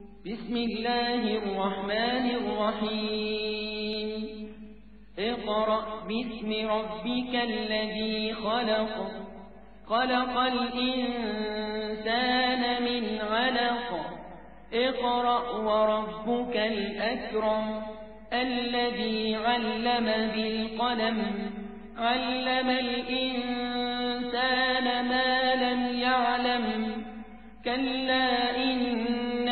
بسم الله الرحمن الرحيم اقرأ باسم ربك الذي خلق خلق الإنسان من علق اقرأ وربك الأكرم الذي علم بالقلم علم الإنسان ما لم يعلم كلا إن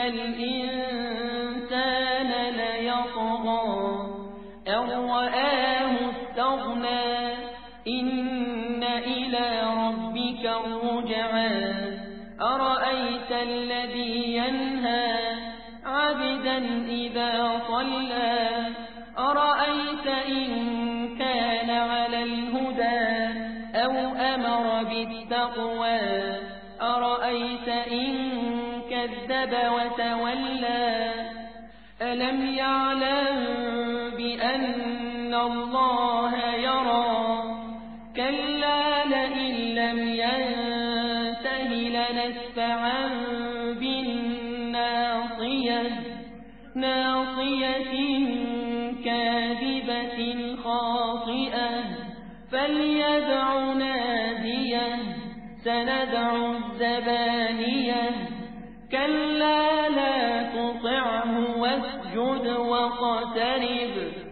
الإنسان ليطغى أن رآه استغنى إن إلى ربك الرجعى أرأيت الذي ينهى عبدا إذا صلى أرأيت إن كان على الهدى أو أمر بالتقوى أرأيت إن كذب وتولى ألم يعلم بأن الله يرى كلا لئن لم ينته لنسفعا بالناصية ناصية كاذبة خاطئة فليدع ناديه سندع الزبانية كلا لا تطعه واسجد واقترب